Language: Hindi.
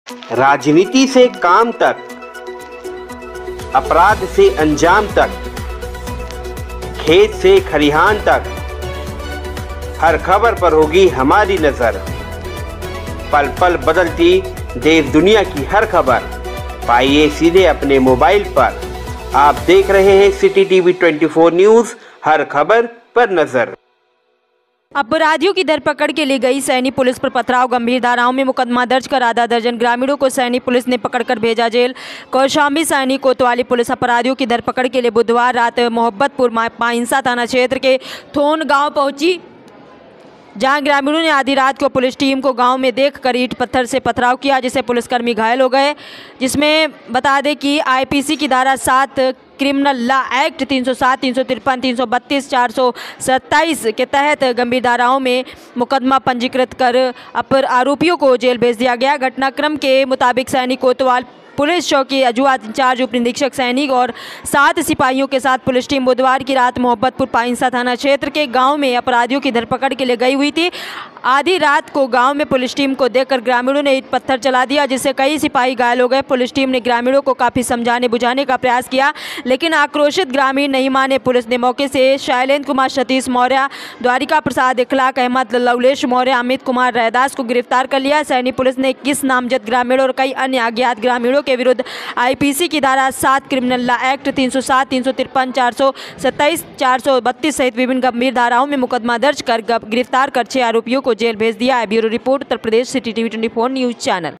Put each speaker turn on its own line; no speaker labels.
राजनीति से काम तक, अपराध से अंजाम तक, खेत से खलिहान तक, हर खबर पर होगी हमारी नजर। पल पल बदलती देश दुनिया की हर खबर पाइए सीधे अपने मोबाइल पर। आप देख रहे हैं सिटी टीवी 24 न्यूज, हर खबर पर नजर।
अपराधियों की धरपकड़ के लिए गई सैनी पुलिस पर पथराव, गंभीर धाराओं में मुकदमा दर्ज कर आधा दर्जन ग्रामीणों को सैनी पुलिस ने पकड़कर भेजा जेल। कौशाम्बी सैनी कोतवाली पुलिस अपराधियों की धरपकड़ के लिए बुधवार रात मोहब्बतपुर पाइंसा थाना क्षेत्र के थोन गांव पहुंची, जहां ग्रामीणों ने आधी रात को पुलिस टीम को गांव में देखकर ईंट पत्थर से पथराव किया, जिससे पुलिसकर्मी घायल हो गए। जिसमें बता दें कि आईपीसी की धारा 7 क्रिमिनल लॉ एक्ट 307, 353, 332, 427 के तहत गंभीर धाराओं में मुकदमा पंजीकृत कर अपर आरोपियों को जेल भेज दिया गया। घटनाक्रम के मुताबिक सैनी कोतवाल पुलिस चौकी अजुआ इंचार्ज उप निरीक्षक सैनिक और 7 सिपाहियों के साथ पुलिस टीम बुधवार की रात मोहब्बतपुर पाइंसा थाना क्षेत्र के गांव में अपराधियों की धरपकड़ के लिए गई हुई थी। आधी रात को गांव में पुलिस टीम को देखकर ग्रामीणों ने ईंट पत्थर चला दिया, जिससे कई सिपाही घायल हो गए। पुलिस टीम ने ग्रामीणों को काफ़ी समझाने बुझाने का प्रयास किया, लेकिन आक्रोशित ग्रामीण नहीं माने। पुलिस ने मौके से शैलेंद्र कुमार, सतीश मौर्य, द्वारिका प्रसाद, इखलाक अहमद, लवलेश मौर्य, अमित कुमार रैदास को गिरफ्तार कर लिया। सैनी पुलिस ने 21 नामजद ग्रामीणों और कई अन्य अज्ञात ग्रामीणों के विरुद्ध आईपीसी की धारा 7 क्रिमिनल लॉ एक्ट 307, 353, 427, 432 सहित विभिन्न गंभीर धाराओं में मुकदमा दर्ज कर गिरफ्तार कर 6 आरोपियों को जेल भेज दिया है। Bureau report, Uttar Pradesh, city TV 24 news channel.